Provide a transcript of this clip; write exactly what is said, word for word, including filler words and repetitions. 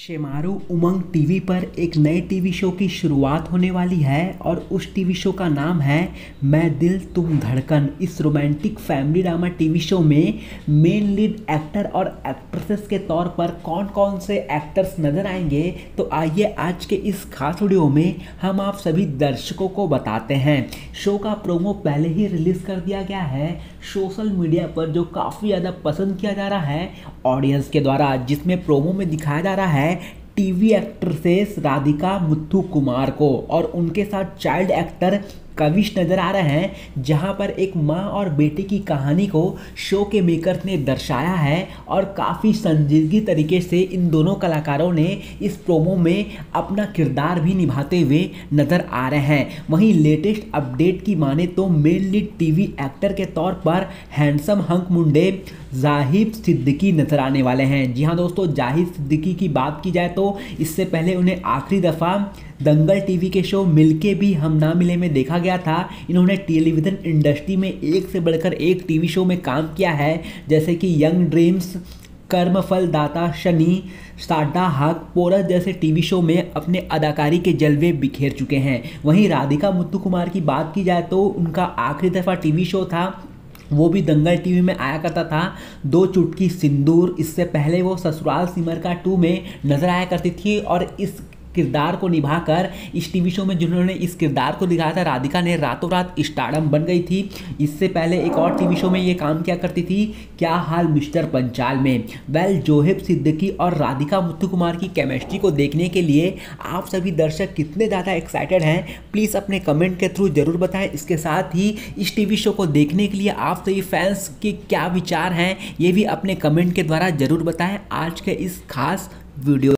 शेमारू उमंग TV पर एक नए टीवी शो की शुरुआत होने वाली है और उस टीवी शो का नाम है मैं दिल तुम धड़कन। इस romantic family drama TV show में मेन लीड एक्टर और एक्ट्रेसेस के तौर पर कौन कौन से एक्टर्स नजर आएंगे, तो आइए आज के इस खास वीडियो में हम आप सभी दर्शकों को बताते हैं। शो का प्रोमो पहले ही रिलीज कर दिया गया है सोशल मीडिया पर, जो काफ़ी ज़्यादा पसंद किया जा रहा है ऑडियंस के द्वारा, जिसमें प्रोमो में दिखाया जा रहा है टीवी एक्ट्रेसेस राधिका मुथु कुमार को और उनके साथ चाइल्ड एक्टर कविश नजर आ रहे हैं, जहां पर एक माँ और बेटे की कहानी को शो के मेकर्स ने दर्शाया है और काफ़ी संजीदगी तरीके से इन दोनों कलाकारों ने इस प्रोमो में अपना किरदार भी निभाते हुए नजर आ रहे हैं। वहीं लेटेस्ट अपडेट की माने तो मेन लीड टीवी एक्टर के तौर पर हैंडसम हंक मुंडे जाहिद सिद्दीकी नजर आने वाले हैं। जी हाँ दोस्तों, जाहिद सिद्दीकी की बात की जाए तो इससे पहले उन्हें आखिरी दफ़ा दंगल टीवी के शो मिलके भी हम ना मिले में देखा गया था। इन्होंने टेलीविज़न इंडस्ट्री में एक से बढ़कर एक टीवी शो में काम किया है, जैसे कि यंग ड्रीम्स, कर्मफल दाता, शनि, साडा हक, पोरस जैसे टीवी शो में अपने अदाकारी के जलवे बिखेर चुके हैं। वहीं राधिका मुथु कुमार की बात की जाए तो उनका आखिरी दफ़ा टीवी शो था, वो भी दंगल टीवी में आया करता था, दो चुटकी सिंदूर। इससे पहले वो ससुराल सिमर का टू में नजर आया करती थी और इस किरदार को निभाकर इस टीवी शो में जिन्होंने इस किरदार को दिखाया था राधिका ने रातों रात स्टारडम बन गई थी। इससे पहले एक और टीवी शो में ये काम किया करती थी, क्या हाल मिस्टर पंचाल में। वेल, जोहेब सिद्दीकी और राधिका मुथु कुमार की केमिस्ट्री को देखने के लिए आप सभी दर्शक कितने ज़्यादा एक्साइटेड हैं, प्लीज़ अपने कमेंट के थ्रू जरूर बताएं। इसके साथ ही इस टीवी शो को देखने के लिए आप सभी फैंस के क्या विचार हैं, ये भी अपने कमेंट के द्वारा जरूर बताएं। आज के इस खास वीडियो